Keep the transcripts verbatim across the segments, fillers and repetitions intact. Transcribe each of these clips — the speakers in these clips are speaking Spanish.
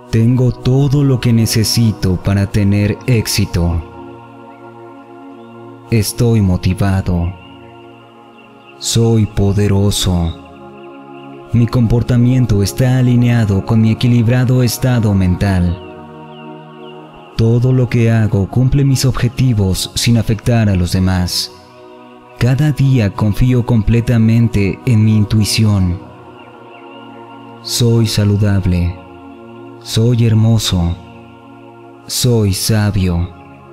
Tengo todo lo que necesito para tener éxito. Estoy motivado. Soy poderoso. Mi comportamiento está alineado con mi equilibrado estado mental. Todo lo que hago cumple mis objetivos sin afectar a los demás. Cada día confío completamente en mi intuición. Soy saludable. Soy hermoso. Soy sabio.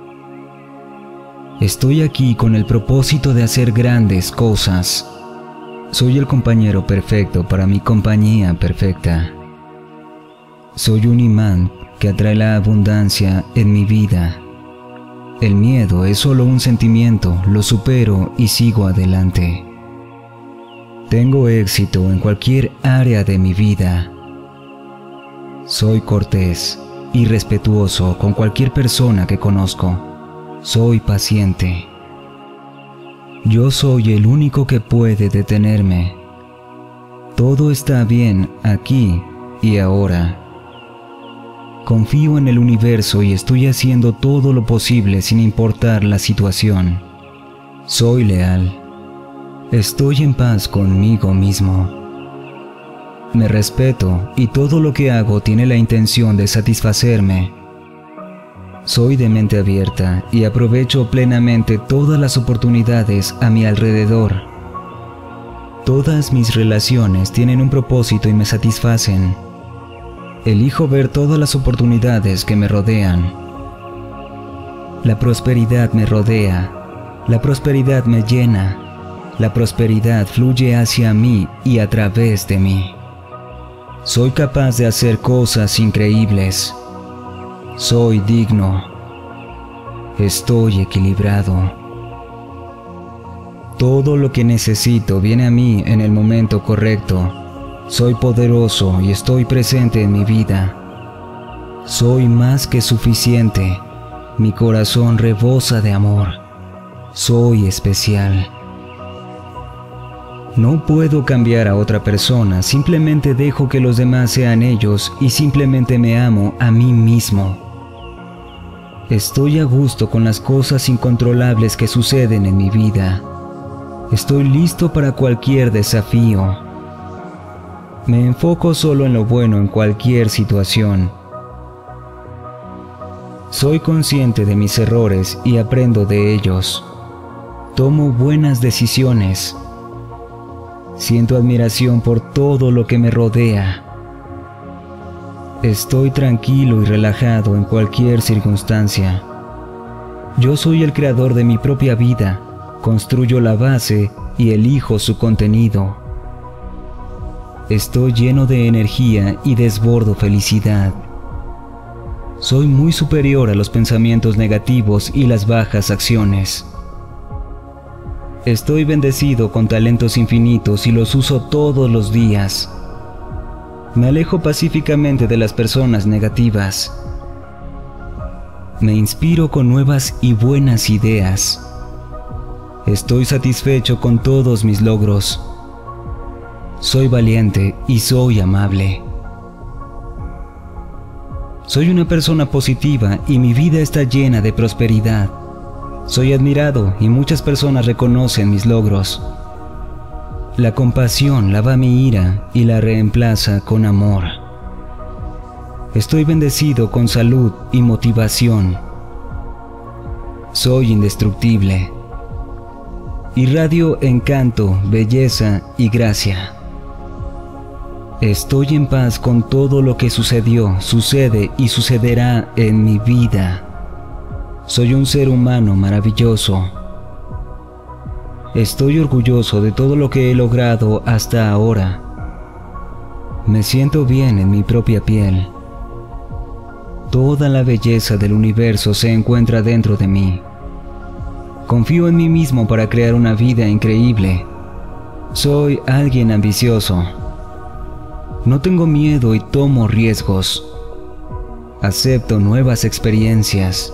Estoy aquí con el propósito de hacer grandes cosas. Soy el compañero perfecto para mi compañía perfecta. Soy un imán que atrae la abundancia en mi vida. El miedo es solo un sentimiento, lo supero y sigo adelante. Tengo éxito en cualquier área de mi vida. Soy cortés y respetuoso con cualquier persona que conozco. Soy paciente. Yo soy el único que puede detenerme. Todo está bien aquí y ahora. Confío en el universo y estoy haciendo todo lo posible sin importar la situación. Soy leal. Estoy en paz conmigo mismo. Me respeto y todo lo que hago tiene la intención de satisfacerme. Soy de mente abierta y aprovecho plenamente todas las oportunidades a mi alrededor. Todas mis relaciones tienen un propósito y me satisfacen. Elijo ver todas las oportunidades que me rodean. La prosperidad me rodea. La prosperidad me llena. La prosperidad fluye hacia mí y a través de mí. Soy capaz de hacer cosas increíbles. Soy digno. Estoy equilibrado. Todo lo que necesito viene a mí en el momento correcto. Soy poderoso y estoy presente en mi vida. Soy más que suficiente. Mi corazón rebosa de amor. Soy especial. No puedo cambiar a otra persona, simplemente dejo que los demás sean ellos y simplemente me amo a mí mismo. Estoy a gusto con las cosas incontrolables que suceden en mi vida. Estoy listo para cualquier desafío. Me enfoco solo en lo bueno en cualquier situación. Soy consciente de mis errores y aprendo de ellos. Tomo buenas decisiones. Siento admiración por todo lo que me rodea. Estoy tranquilo y relajado en cualquier circunstancia. Yo soy el creador de mi propia vida, construyo la base y elijo su contenido. Estoy lleno de energía y desbordo felicidad. Soy muy superior a los pensamientos negativos y las bajas acciones. Estoy bendecido con talentos infinitos y los uso todos los días. Me alejo pacíficamente de las personas negativas. Me inspiro con nuevas y buenas ideas. Estoy satisfecho con todos mis logros. Soy valiente y soy amable. Soy una persona positiva y mi vida está llena de prosperidad. Soy admirado y muchas personas reconocen mis logros. La compasión lava mi ira y la reemplaza con amor. Estoy bendecido con salud y motivación. Soy indestructible. Irradio encanto, belleza y gracia. Estoy en paz con todo lo que sucedió, sucede y sucederá en mi vida. Soy un ser humano maravilloso. Estoy orgulloso de todo lo que he logrado hasta ahora. Me siento bien en mi propia piel. Toda la belleza del universo se encuentra dentro de mí. Confío en mí mismo para crear una vida increíble. Soy alguien ambicioso. No tengo miedo y tomo riesgos. Acepto nuevas experiencias.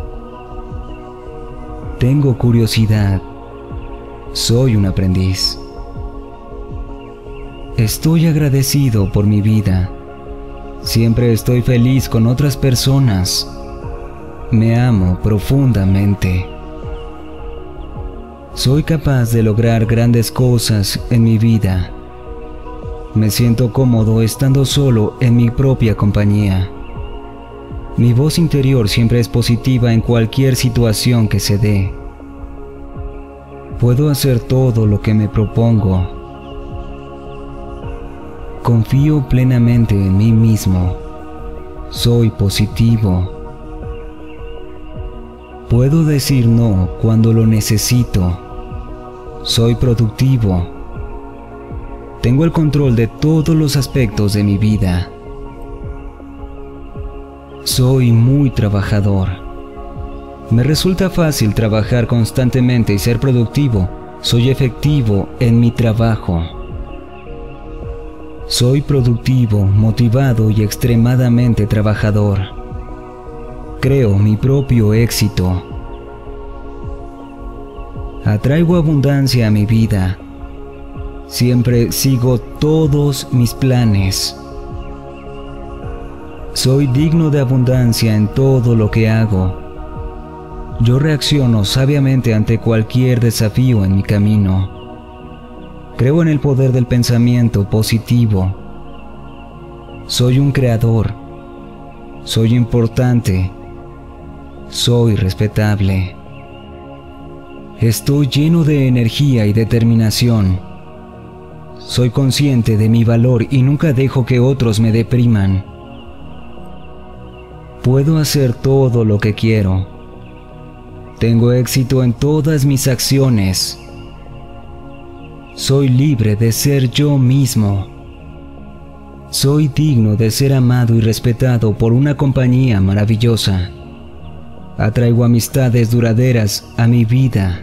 Tengo curiosidad. Soy un aprendiz. Estoy agradecido por mi vida. Siempre estoy feliz con otras personas. Me amo profundamente. Soy capaz de lograr grandes cosas en mi vida. Me siento cómodo estando solo en mi propia compañía. Mi voz interior siempre es positiva en cualquier situación que se dé. Puedo hacer todo lo que me propongo. Confío plenamente en mí mismo. Soy positivo. Puedo decir no cuando lo necesito. Soy productivo. Tengo el control de todos los aspectos de mi vida. Soy muy trabajador. Me resulta fácil trabajar constantemente y ser productivo. Soy efectivo en mi trabajo. Soy productivo, motivado y extremadamente trabajador. Creo mi propio éxito. Atraigo abundancia a mi vida. Siempre sigo todos mis planes. Soy digno de abundancia en todo lo que hago. Yo reacciono sabiamente ante cualquier desafío en mi camino. Creo en el poder del pensamiento positivo. Soy un creador. Soy importante. Soy respetable. Estoy lleno de energía y determinación. Soy consciente de mi valor y nunca dejo que otros me depriman. Puedo hacer todo lo que quiero. Tengo éxito en todas mis acciones. Soy libre de ser yo mismo. Soy digno de ser amado y respetado por una compañía maravillosa. Atraigo amistades duraderas a mi vida.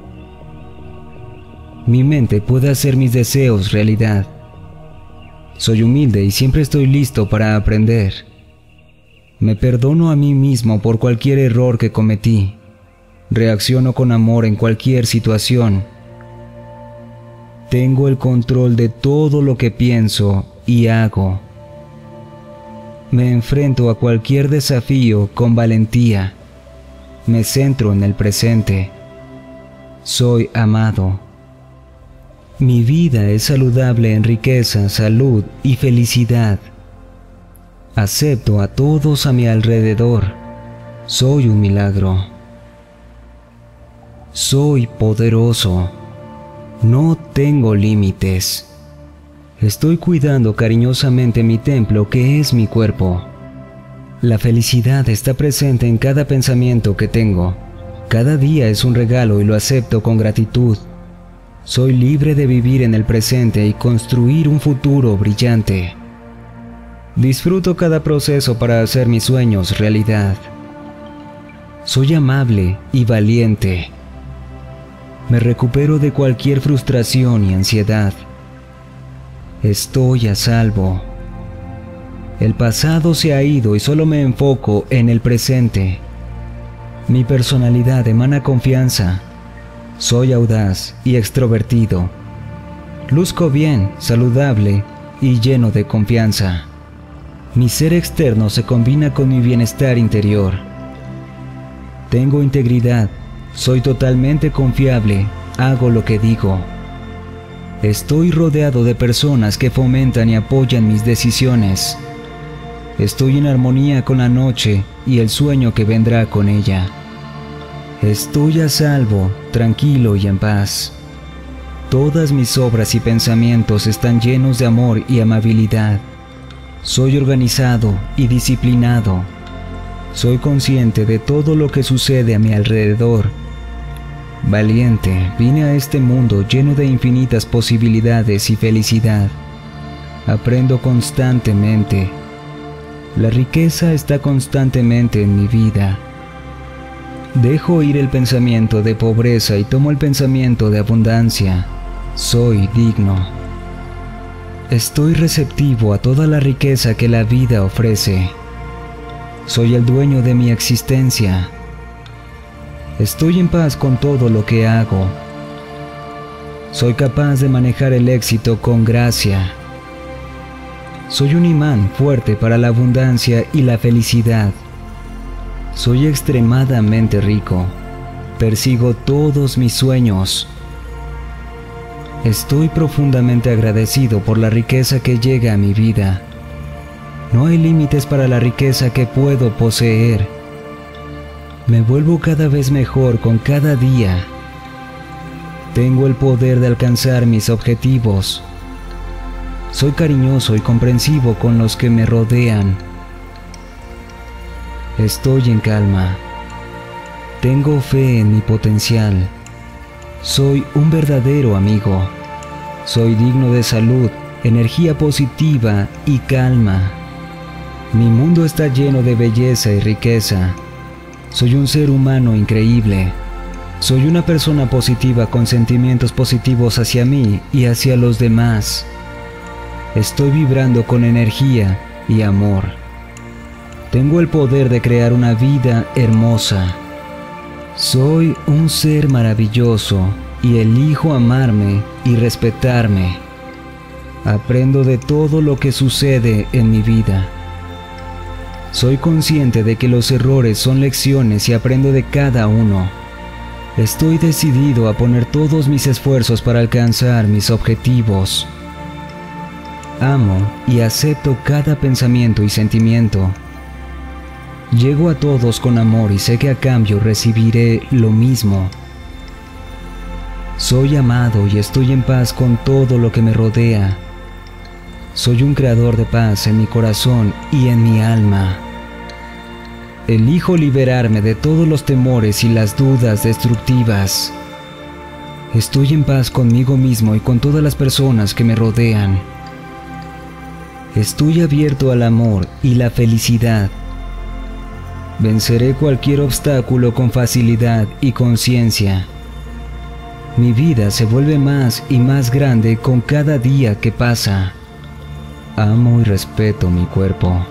Mi mente puede hacer mis deseos realidad. Soy humilde y siempre estoy listo para aprender. Me perdono a mí mismo por cualquier error que cometí. Reacciono con amor en cualquier situación. Tengo el control de todo lo que pienso y hago. Me enfrento a cualquier desafío con valentía. Me centro en el presente. Soy amado. Mi vida es saludable en riqueza, salud y felicidad. Acepto a todos a mi alrededor. Soy un milagro. Soy poderoso. No tengo límites. Estoy cuidando cariñosamente mi templo que es mi cuerpo. La felicidad está presente en cada pensamiento que tengo. Cada día es un regalo y lo acepto con gratitud. Soy libre de vivir en el presente y construir un futuro brillante. Disfruto cada proceso para hacer mis sueños realidad. Soy amable y valiente. Me recupero de cualquier frustración y ansiedad. Estoy a salvo. El pasado se ha ido y solo me enfoco en el presente. Mi personalidad emana confianza. Soy audaz y extrovertido. Luzco bien, saludable y lleno de confianza. Mi ser externo se combina con mi bienestar interior. Tengo integridad, soy totalmente confiable, hago lo que digo. Estoy rodeado de personas que fomentan y apoyan mis decisiones. Estoy en armonía con la noche y el sueño que vendrá con ella. Estoy a salvo, tranquilo y en paz. Todas mis obras y pensamientos están llenos de amor y amabilidad. Soy organizado y disciplinado. Soy consciente de todo lo que sucede a mi alrededor. Valiente, vine a este mundo lleno de infinitas posibilidades y felicidad. Aprendo constantemente. La riqueza está constantemente en mi vida. Dejo ir el pensamiento de pobreza y tomo el pensamiento de abundancia. Soy digno. Estoy receptivo a toda la riqueza que la vida ofrece. Soy el dueño de mi existencia. Estoy en paz con todo lo que hago. Soy capaz de manejar el éxito con gracia. Soy un imán fuerte para la abundancia y la felicidad. Soy extremadamente rico. Persigo todos mis sueños. Estoy profundamente agradecido por la riqueza que llega a mi vida. No hay límites para la riqueza que puedo poseer. Me vuelvo cada vez mejor con cada día. Tengo el poder de alcanzar mis objetivos. Soy cariñoso y comprensivo con los que me rodean. Estoy en calma. Tengo fe en mi potencial. Soy un verdadero amigo. Soy digno de salud, energía positiva y calma. Mi mundo está lleno de belleza y riqueza. Soy un ser humano increíble. Soy una persona positiva con sentimientos positivos hacia mí y hacia los demás. Estoy vibrando con energía y amor. Tengo el poder de crear una vida hermosa. Soy un ser maravilloso y elijo amarme y respetarme. Aprendo de todo lo que sucede en mi vida. Soy consciente de que los errores son lecciones y aprendo de cada uno. Estoy decidido a poner todos mis esfuerzos para alcanzar mis objetivos. Amo y acepto cada pensamiento y sentimiento. Llego a todos con amor y sé que a cambio recibiré lo mismo. Soy amado y estoy en paz con todo lo que me rodea. Soy un creador de paz en mi corazón y en mi alma. Elijo liberarme de todos los temores y las dudas destructivas. Estoy en paz conmigo mismo y con todas las personas que me rodean. Estoy abierto al amor y la felicidad. Venceré cualquier obstáculo con facilidad y conciencia. Mi vida se vuelve más y más grande con cada día que pasa. Amo y respeto mi cuerpo.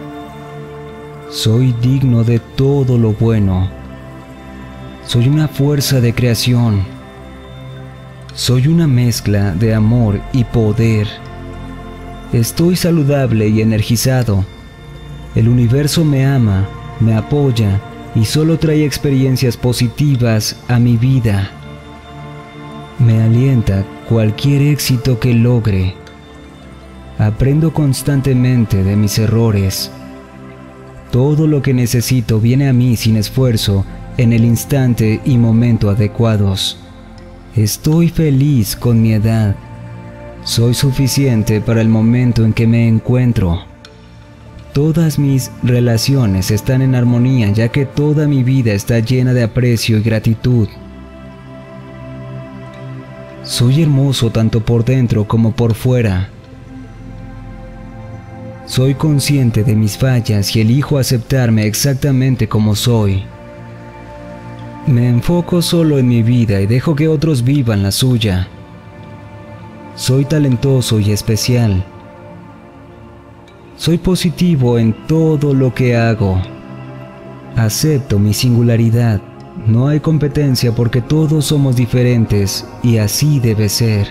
Soy digno de todo lo bueno. Soy una fuerza de creación. Soy una mezcla de amor y poder. Estoy saludable y energizado. El universo me ama, me apoya y solo trae experiencias positivas a mi vida. Me alienta cualquier éxito que logre. Aprendo constantemente de mis errores. Todo lo que necesito viene a mí sin esfuerzo, en el instante y momento adecuados. Estoy feliz con mi edad. Soy suficiente para el momento en que me encuentro. Todas mis relaciones están en armonía, ya que toda mi vida está llena de aprecio y gratitud. Soy hermoso tanto por dentro como por fuera. Soy consciente de mis fallas y elijo aceptarme exactamente como soy. Me enfoco solo en mi vida y dejo que otros vivan la suya. Soy talentoso y especial. Soy positivo en todo lo que hago. Acepto mi singularidad. No hay competencia porque todos somos diferentes y así debe ser.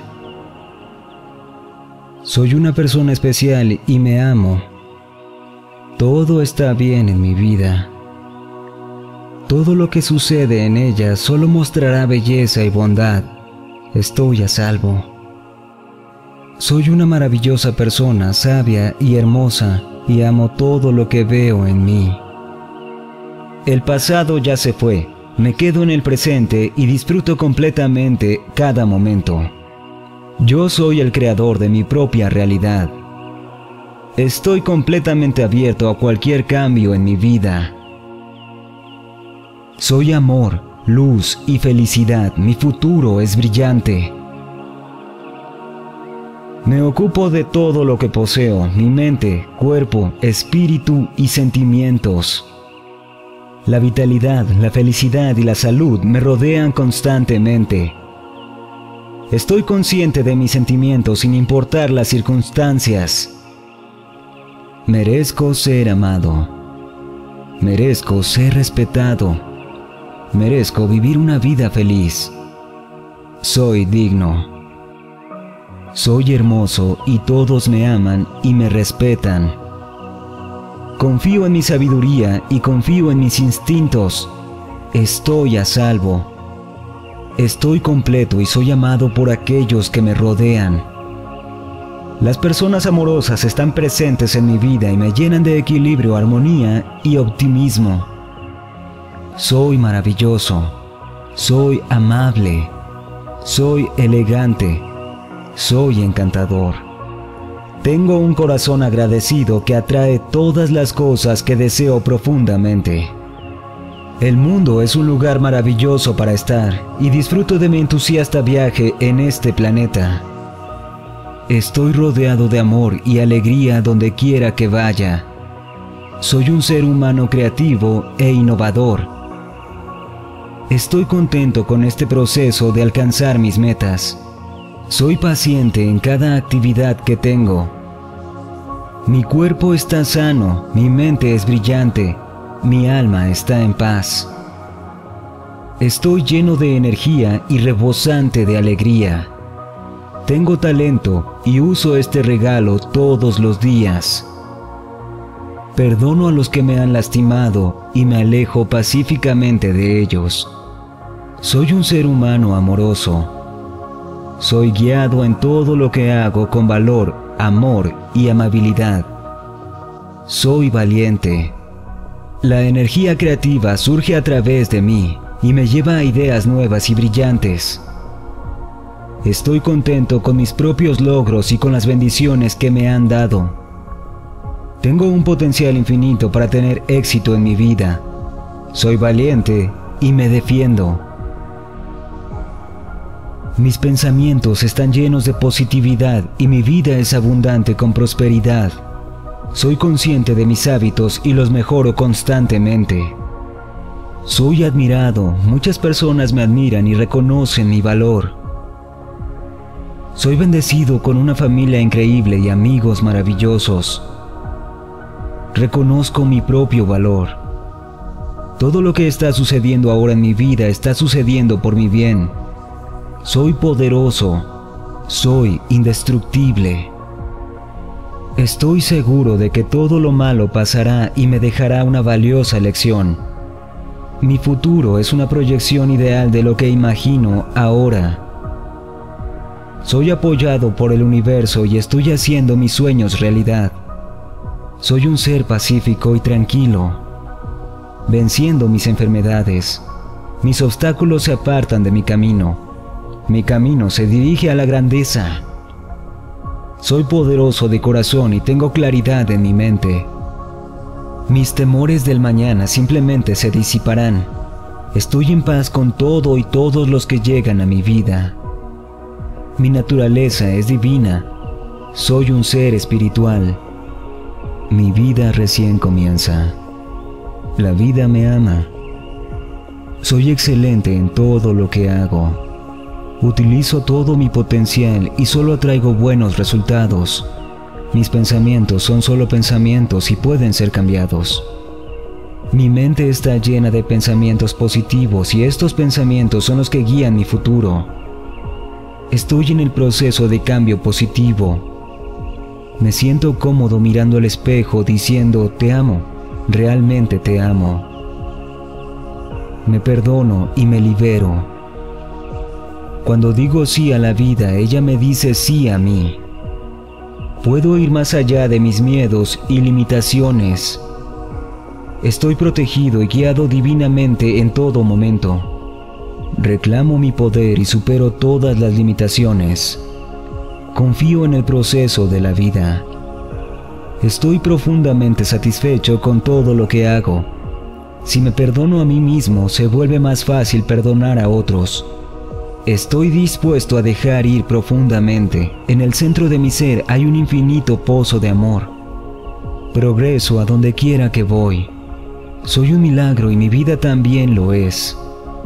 Soy una persona especial y me amo. Todo está bien en mi vida. Todo lo que sucede en ella solo mostrará belleza y bondad. Estoy a salvo. Soy una maravillosa persona, sabia y hermosa, y amo todo lo que veo en mí. El pasado ya se fue. Me quedo en el presente y disfruto completamente cada momento. Yo soy el creador de mi propia realidad. Estoy completamente abierto a cualquier cambio en mi vida. Soy amor, luz y felicidad. Mi futuro es brillante. Me ocupo de todo lo que poseo, mi mente, cuerpo, espíritu y sentimientos. La vitalidad, la felicidad y la salud me rodean constantemente. Estoy consciente de mis sentimientos sin importar las circunstancias. Merezco ser amado. Merezco ser respetado. Merezco vivir una vida feliz. Soy digno. Soy hermoso y todos me aman y me respetan. Confío en mi sabiduría y confío en mis instintos. Estoy a salvo. Estoy completo y soy amado por aquellos que me rodean. Las personas amorosas están presentes en mi vida y me llenan de equilibrio, armonía y optimismo. Soy maravilloso. Soy amable. Soy elegante. Soy encantador. Tengo un corazón agradecido que atrae todas las cosas que deseo profundamente. El mundo es un lugar maravilloso para estar y disfruto de mi entusiasta viaje en este planeta. Estoy rodeado de amor y alegría donde quiera que vaya. Soy un ser humano creativo e innovador. Estoy contento con este proceso de alcanzar mis metas. Soy paciente en cada actividad que tengo. Mi cuerpo está sano, mi mente es brillante, mi alma está en paz. Estoy lleno de energía y rebosante de alegría. Tengo talento y uso este regalo todos los días. Perdono a los que me han lastimado y me alejo pacíficamente de ellos. Soy un ser humano amoroso. Soy guiado en todo lo que hago con valor, amor y amabilidad. Soy valiente. La energía creativa surge a través de mí y me lleva a ideas nuevas y brillantes. Estoy contento con mis propios logros y con las bendiciones que me han dado. Tengo un potencial infinito para tener éxito en mi vida. Soy valiente y me defiendo. Mis pensamientos están llenos de positividad y mi vida es abundante con prosperidad. Soy consciente de mis hábitos y los mejoro constantemente. Soy admirado, muchas personas me admiran y reconocen mi valor. Soy bendecido con una familia increíble y amigos maravillosos. Reconozco mi propio valor. Todo lo que está sucediendo ahora en mi vida está sucediendo por mi bien. Soy poderoso. Soy indestructible. Estoy seguro de que todo lo malo pasará y me dejará una valiosa lección. Mi futuro es una proyección ideal de lo que imagino ahora. Soy apoyado por el universo y estoy haciendo mis sueños realidad. Soy un ser pacífico y tranquilo, venciendo mis enfermedades. Mis obstáculos se apartan de mi camino. Mi camino se dirige a la grandeza. Soy poderoso de corazón y tengo claridad en mi mente. Mis temores del mañana simplemente se disiparán. Estoy en paz con todo y todos los que llegan a mi vida. Mi naturaleza es divina. Soy un ser espiritual. Mi vida recién comienza. La vida me ama. Soy excelente en todo lo que hago. Utilizo todo mi potencial y solo atraigo buenos resultados. Mis pensamientos son solo pensamientos y pueden ser cambiados. Mi mente está llena de pensamientos positivos y estos pensamientos son los que guían mi futuro. Estoy en el proceso de cambio positivo. Me siento cómodo mirando al espejo diciendo te amo, realmente te amo. Me perdono y me libero. Cuando digo sí a la vida, ella me dice sí a mí. Puedo ir más allá de mis miedos y limitaciones. Estoy protegido y guiado divinamente en todo momento. Reclamo mi poder y supero todas las limitaciones. Confío en el proceso de la vida. Estoy profundamente satisfecho con todo lo que hago. Si me perdono a mí mismo, se vuelve más fácil perdonar a otros. Estoy dispuesto a dejar ir profundamente. En el centro de mi ser hay un infinito pozo de amor. Progreso a donde quiera que voy. Soy un milagro y mi vida también lo es.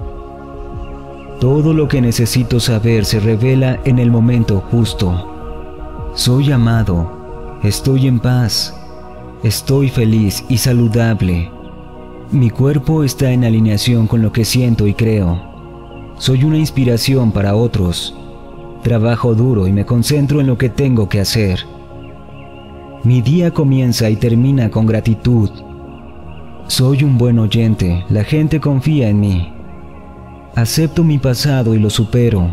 Todo lo que necesito saber se revela en el momento justo. Soy amado. Estoy en paz. Estoy feliz y saludable. Mi cuerpo está en alineación con lo que siento y creo. Soy una inspiración para otros. Trabajo duro y me concentro en lo que tengo que hacer. Mi día comienza y termina con gratitud. Soy un buen oyente, la gente confía en mí. Acepto mi pasado y lo supero.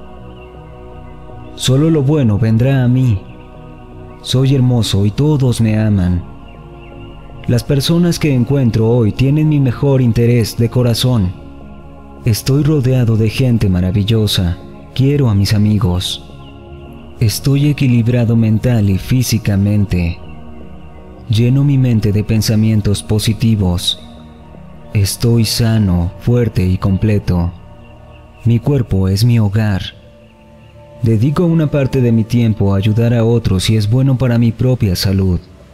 Solo lo bueno vendrá a mí. Soy hermoso y todos me aman. Las personas que encuentro hoy tienen mi mejor interés de corazón. Estoy rodeado de gente maravillosa. Quiero a mis amigos. Estoy equilibrado mental y físicamente. Lleno mi mente de pensamientos positivos. Estoy sano, fuerte y completo. Mi cuerpo es mi hogar. Dedico una parte de mi tiempo a ayudar a otros y es bueno para mi propia salud.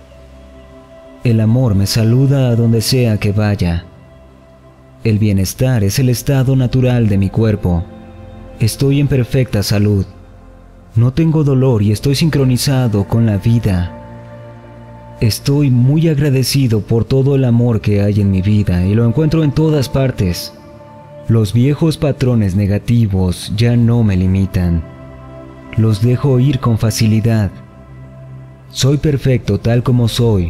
El amor me saluda a donde sea que vaya. El bienestar es el estado natural de mi cuerpo. Estoy en perfecta salud. No tengo dolor y estoy sincronizado con la vida. Estoy muy agradecido por todo el amor que hay en mi vida y lo encuentro en todas partes. Los viejos patrones negativos ya no me limitan. Los dejo ir con facilidad. Soy perfecto tal como soy.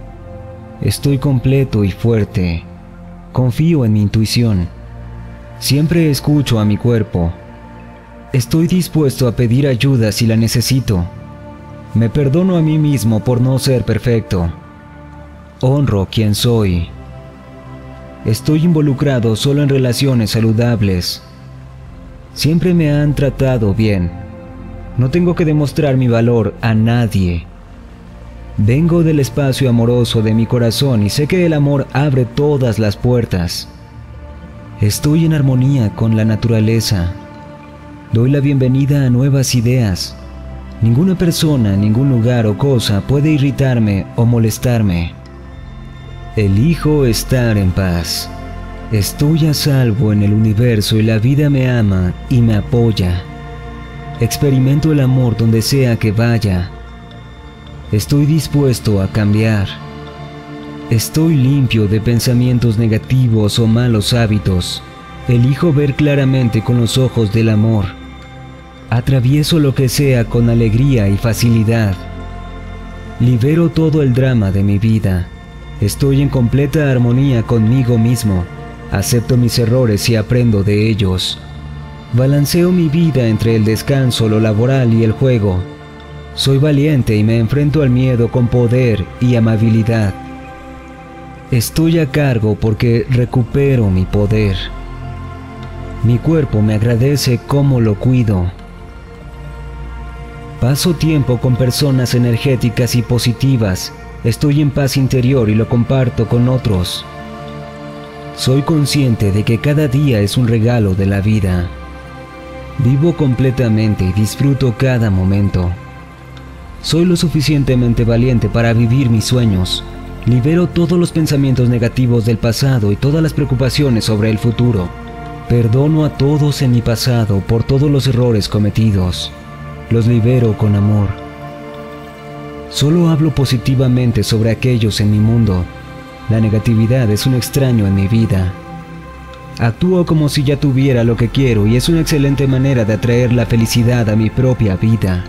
Estoy completo y fuerte. Confío en mi intuición. Siempre escucho a mi cuerpo. Estoy dispuesto a pedir ayuda si la necesito. Me perdono a mí mismo por no ser perfecto. Honro quien soy. Estoy involucrado solo en relaciones saludables. Siempre me han tratado bien. No tengo que demostrar mi valor a nadie. Vengo del espacio amoroso de mi corazón y sé que el amor abre todas las puertas. Estoy en armonía con la naturaleza. Doy la bienvenida a nuevas ideas. Ninguna persona, ningún lugar o cosa puede irritarme o molestarme. Elijo estar en paz. Estoy a salvo en el universo y la vida me ama y me apoya. Experimento el amor donde sea que vaya. Estoy dispuesto a cambiar. Estoy limpio de pensamientos negativos o malos hábitos. Elijo ver claramente con los ojos del amor. Atravieso lo que sea con alegría y facilidad. Libero todo el drama de mi vida. Estoy en completa armonía conmigo mismo. Acepto mis errores y aprendo de ellos. Balanceo mi vida entre el descanso, lo laboral y el juego. Soy valiente y me enfrento al miedo con poder y amabilidad. Estoy a cargo porque recupero mi poder. Mi cuerpo me agradece cómo lo cuido. Paso tiempo con personas energéticas y positivas. Estoy en paz interior y lo comparto con otros. Soy consciente de que cada día es un regalo de la vida. Vivo completamente y disfruto cada momento. Soy lo suficientemente valiente para vivir mis sueños. Libero todos los pensamientos negativos del pasado y todas las preocupaciones sobre el futuro. Perdono a todos en mi pasado por todos los errores cometidos. Los libero con amor. Solo hablo positivamente sobre aquellos en mi mundo. La negatividad es un extraño en mi vida. Actúo como si ya tuviera lo que quiero y es una excelente manera de atraer la felicidad a mi propia vida.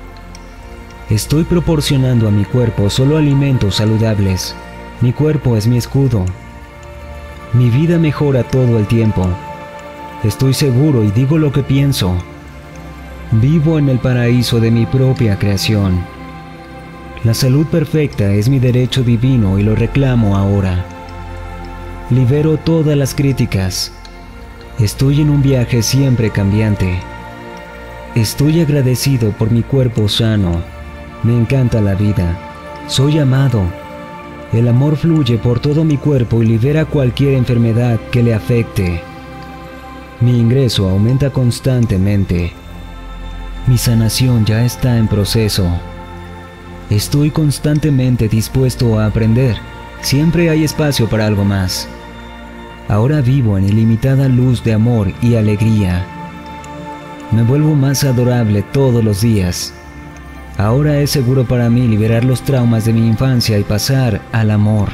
Estoy proporcionando a mi cuerpo solo alimentos saludables. Mi cuerpo es mi escudo. Mi vida mejora todo el tiempo. Estoy seguro y digo lo que pienso. Vivo en el paraíso de mi propia creación. La salud perfecta es mi derecho divino y lo reclamo ahora. Libero todas las críticas. Estoy en un viaje siempre cambiante. Estoy agradecido por mi cuerpo sano. Me encanta la vida. Soy amado. El amor fluye por todo mi cuerpo y libera cualquier enfermedad que le afecte. Mi ingreso aumenta constantemente. Mi sanación ya está en proceso. Estoy constantemente dispuesto a aprender. Siempre hay espacio para algo más. Ahora vivo en ilimitada luz de amor y alegría. Me vuelvo más adorable todos los días. Ahora es seguro para mí liberar los traumas de mi infancia y pasar al amor.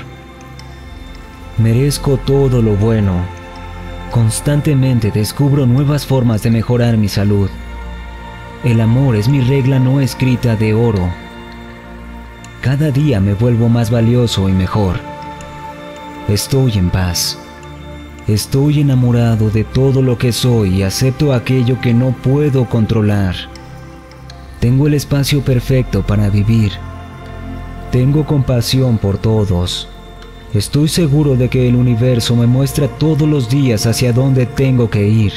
Merezco todo lo bueno. Constantemente descubro nuevas formas de mejorar mi salud. El amor es mi regla no escrita de oro. Cada día me vuelvo más valioso y mejor. Estoy en paz. Estoy enamorado de todo lo que soy y acepto aquello que no puedo controlar. Tengo el espacio perfecto para vivir. Tengo compasión por todos. Estoy seguro de que el universo me muestra todos los días hacia dónde tengo que ir.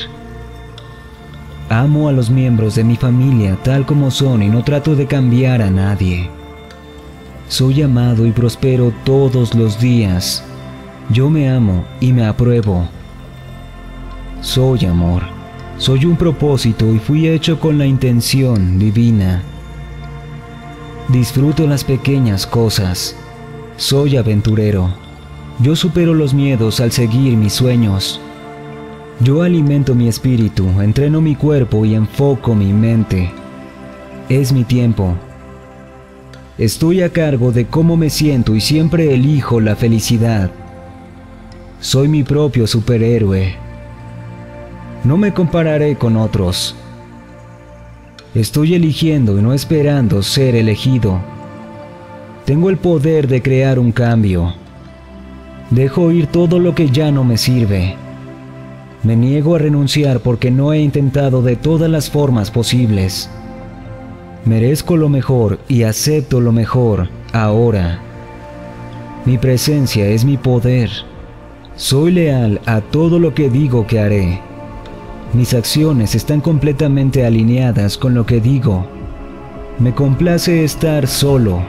Amo a los miembros de mi familia tal como son y no trato de cambiar a nadie. Soy amado y prospero todos los días. Yo me amo y me apruebo. Soy amor. Soy un propósito y fui hecho con la intención divina. Disfruto las pequeñas cosas. Soy aventurero. Yo supero los miedos al seguir mis sueños. Yo alimento mi espíritu, entreno mi cuerpo y enfoco mi mente. Es mi tiempo. Estoy a cargo de cómo me siento y siempre elijo la felicidad. Soy mi propio superhéroe. No me compararé con otros. Estoy eligiendo y no esperando ser elegido. Tengo el poder de crear un cambio. Dejo ir todo lo que ya no me sirve. Me niego a renunciar porque no he intentado de todas las formas posibles. Merezco lo mejor y acepto lo mejor ahora. Mi presencia es mi poder. Soy leal a todo lo que digo que haré. Mis acciones están completamente alineadas con lo que digo. Me complace estar solo.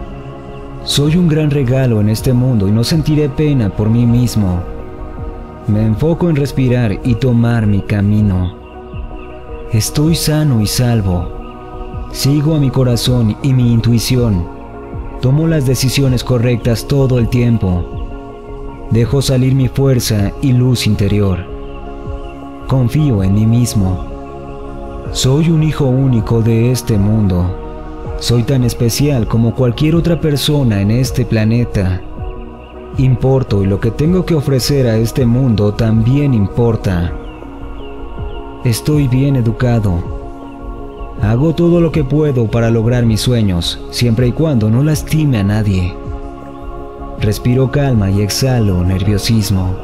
Soy un gran regalo en este mundo y no sentiré pena por mí mismo. Me enfoco en respirar y tomar mi camino. Estoy sano y salvo. Sigo a mi corazón y mi intuición. Tomo las decisiones correctas todo el tiempo. Dejo salir mi fuerza y luz interior. Confío en mí mismo. Soy un hijo único de este mundo. Soy tan especial como cualquier otra persona en este planeta. Importo y lo que tengo que ofrecer a este mundo también importa. Estoy bien educado. Hago todo lo que puedo para lograr mis sueños, siempre y cuando no lastime a nadie. Respiro calma y exhalo nerviosismo.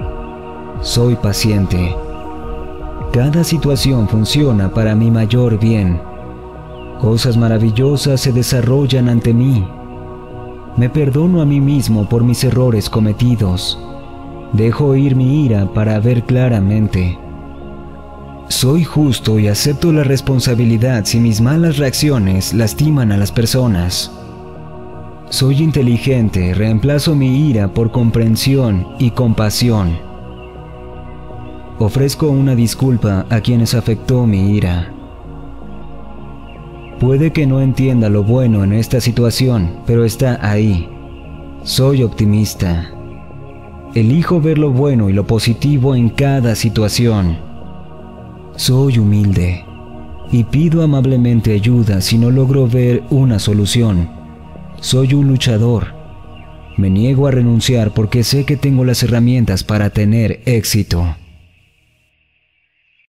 Soy paciente. Cada situación funciona para mi mayor bien. Cosas maravillosas se desarrollan ante mí. Me perdono a mí mismo por mis errores cometidos. Dejo ir mi ira para ver claramente. Soy justo y acepto la responsabilidad si mis malas reacciones lastiman a las personas. Soy inteligente, reemplazo mi ira por comprensión y compasión. Ofrezco una disculpa a quienes afectó mi ira. Puede que no entienda lo bueno en esta situación, pero está ahí. Soy optimista. Elijo ver lo bueno y lo positivo en cada situación. Soy humilde y pido amablemente ayuda si no logro ver una solución. Soy un luchador. Me niego a renunciar porque sé que tengo las herramientas para tener éxito.